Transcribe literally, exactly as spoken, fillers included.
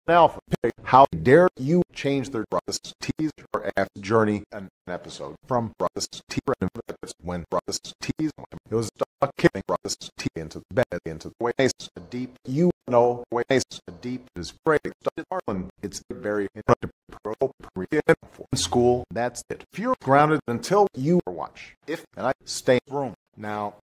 Alpha. How dare you change their Rusty T's or F journey an episode from Rusty T when Rusty T's it was stuck kicking Rusty T into the bed into the waist deep you know waist deep is great Harlan it's very appropriate for school that's it if you're grounded until you watch if and I stay in the room now